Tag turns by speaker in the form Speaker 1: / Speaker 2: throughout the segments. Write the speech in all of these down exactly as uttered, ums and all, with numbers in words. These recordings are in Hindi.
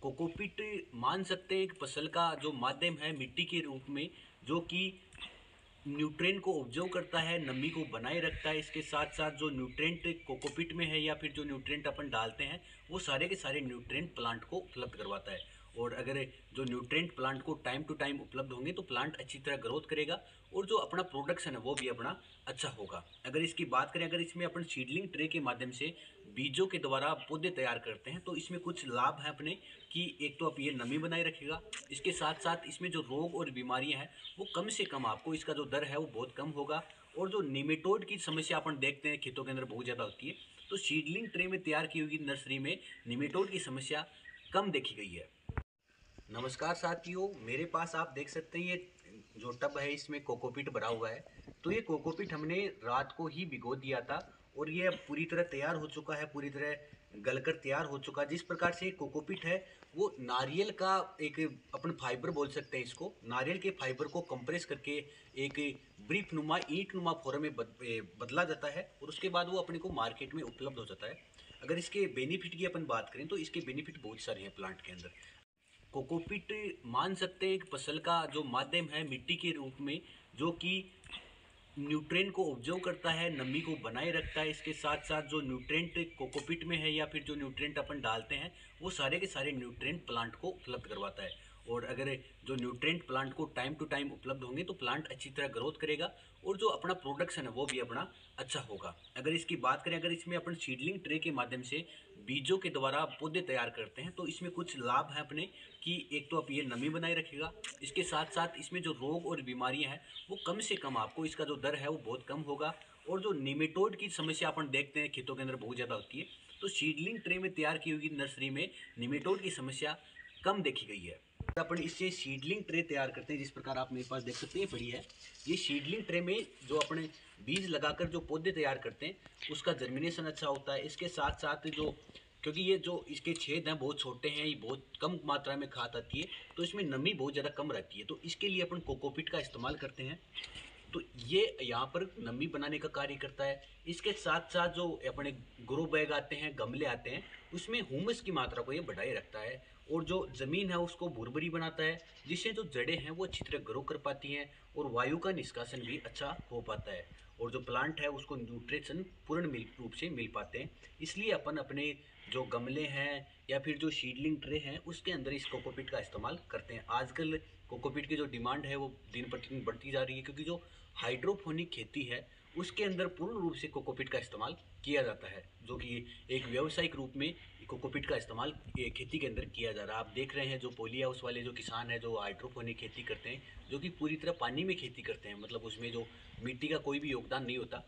Speaker 1: कोकोपीट मान सकते हैं एक फसल का जो माध्यम है मिट्टी के रूप में, जो कि न्यूट्रिएंट को ऑब्जर्व करता है, नमी को बनाए रखता है। इसके साथ साथ जो न्यूट्रिएंट कोकोपीट में है या फिर जो न्यूट्रिएंट अपन डालते हैं वो सारे के सारे न्यूट्रिएंट प्लांट को उपलब्ध करवाता है। और अगर जो न्यूट्रिएंट प्लांट को टाइम टू टाइम उपलब्ध होंगे तो प्लांट अच्छी तरह ग्रोथ करेगा और जो अपना प्रोडक्शन है वो भी अपना अच्छा होगा। अगर इसकी बात करें, अगर इसमें अपन सीडलिंग ट्रे के माध्यम से बीजों के द्वारा पौधे तैयार करते हैं तो इसमें कुछ लाभ है अपने कि एक तो आप ये नमी बनाए रखेगा, इसके साथ साथ इसमें जो रोग और बीमारियां हैं वो कम से कम, आपको इसका जो दर है वो बहुत कम होगा। और जो निमेटोड की समस्या अपन देखते हैं खेतों के अंदर बहुत ज़्यादा होती है, तो सीडलिंग ट्रे में तैयार की हुई नर्सरी में निमेटोड की समस्या कम देखी गई है। नमस्कार साथियों, मेरे पास आप देख सकते हैं ये जो टब है इसमें कोकोपीट भरा हुआ है। तो ये कोकोपीट हमने रात को ही भिगो दिया था और ये अब पूरी तरह तैयार हो चुका है, पूरी तरह गलकर तैयार हो चुका है। जिस प्रकार से कोकोपीट है वो नारियल का एक अपन फाइबर बोल सकते हैं इसको, नारियल के फाइबर को कंप्रेस करके एक ब्रीफ नुमा ईंट नुमा फॉर्म में बद, बदला जाता है और उसके बाद वो अपने को मार्केट में उपलब्ध हो जाता है। अगर इसके बेनिफिट की अपन बात करें तो इसके बेनिफिट बहुत सारे हैं प्लांट के अंदर। कोकोपीट मान सकते हैं एक फसल का जो माध्यम है मिट्टी के रूप में, जो कि न्यूट्रिएंट को ऑब्जर्व करता है, नमी को बनाए रखता है। इसके साथ साथ जो न्यूट्रिएंट कोकोपीट में है या फिर जो न्यूट्रिएंट अपन डालते हैं वो सारे के सारे न्यूट्रिएंट प्लांट को उपलब्ध करवाता है। और अगर जो न्यूट्रिएंट प्लांट को टाइम टू टाइम उपलब्ध होंगे तो प्लांट अच्छी तरह ग्रोथ करेगा और जो अपना प्रोडक्शन है वो भी अपना अच्छा होगा। अगर इसकी बात करें, अगर इसमें अपन सीडलिंग ट्रे के माध्यम से बीजों के द्वारा पौधे तैयार करते हैं तो इसमें कुछ लाभ है अपने कि एक तो आप ये नमी बनाए रखेगा, इसके साथ साथ इसमें जो रोग और बीमारियां हैं वो कम से कम, आपको इसका जो दर है वो बहुत कम होगा। और जो निमेटोड की समस्या अपन देखते हैं खेतों के अंदर बहुत ज़्यादा होती है, तो सीडलिंग ट्रे में तैयार की हुई नर्सरी में निमेटोड की समस्या कम देखी गई है। अपन इससे सीडलिंग ट्रे तैयार करते हैं, जिस प्रकार आप मेरे पास देख सकते हैं पड़ी है। ये सीडलिंग ट्रे में जो अपने बीज लगाकर जो पौधे तैयार करते हैं उसका जर्मिनेशन अच्छा होता है। इसके साथ साथ जो, क्योंकि ये जो इसके छेद हैं बहुत छोटे हैं, ये बहुत कम मात्रा में खाद आती है तो इसमें नमी बहुत ज़्यादा कम रहती है, तो इसके लिए अपन कोकोपीट का इस्तेमाल करते हैं। तो ये यहाँ पर नमी बनाने का कार्य करता है। इसके साथ साथ जो अपने ग्रो बैग आते हैं, गमले आते हैं, उसमें ह्यूमस की मात्रा को ये बढ़ाए रखता है और जो ज़मीन है उसको भुरभुरी बनाता है, जिससे जो जड़ें हैं वो अच्छी तरह ग्रो कर पाती हैं और वायु का निष्कासन भी अच्छा हो पाता है और जो प्लांट है उसको न्यूट्रिशन पूर्ण मिल रूप से मिल पाते हैं। इसलिए अपन अपने जो गमले हैं या फिर जो सीडलिंग ट्रे हैं उसके अंदर इस कोकोपीट का इस्तेमाल करते हैं। आजकल कोकोपीट की जो डिमांड है वो दिन प्रतिदिन बढ़ती जा रही है, क्योंकि जो हाइड्रोपोनिक खेती है उसके अंदर पूर्ण रूप से कोकोपीट का इस्तेमाल किया जाता है, जो कि एक व्यावसायिक रूप में कोकोपीट का इस्तेमाल खेती के अंदर किया जा रहा है। आप देख रहे हैं जो पॉली हाउस वाले जो किसान हैं जो हाइड्रोपोनिक खेती करते हैं, जो कि पूरी तरह पानी में खेती करते हैं, मतलब उसमें जो मिट्टी का कोई भी योगदान नहीं होता,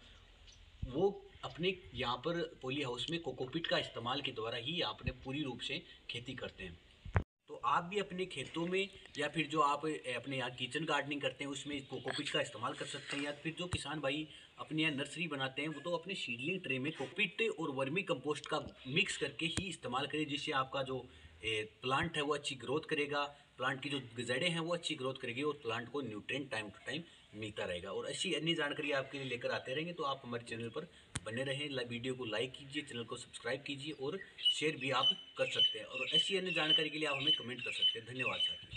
Speaker 1: वो अपने यहाँ पर पॉली हाउस में कोकोपीट का इस्तेमाल के द्वारा ही अपने पूरी रूप से खेती करते हैं। तो आप भी अपने खेतों में या फिर जो आप अपने यहाँ किचन गार्डनिंग करते हैं उसमें कोकोपीट का इस्तेमाल कर सकते हैं, या फिर जो किसान भाई अपने यहाँ नर्सरी बनाते हैं वो तो अपने सीडलिंग ट्रे में कोकोपीट और वर्मी कंपोस्ट का मिक्स करके ही इस्तेमाल करें, जिससे आपका जो प्लांट है वो अच्छी ग्रोथ करेगा, प्लांट की जो जड़ें हैं वो अच्छी ग्रोथ करेगी और प्लांट को न्यूट्रिएंट टाइम टू टाइम मिलता रहेगा। और ऐसी अन्य जानकारी आपके लिए लेकर आते रहेंगे, तो आप हमारे चैनल पर बने रहें। वीडियो को लाइक कीजिए, चैनल को सब्सक्राइब कीजिए और शेयर भी आप कर सकते हैं। और ऐसी अन्य जानकारी के लिए आप हमें कमेंट कर सकते हैं। धन्यवाद साथियों।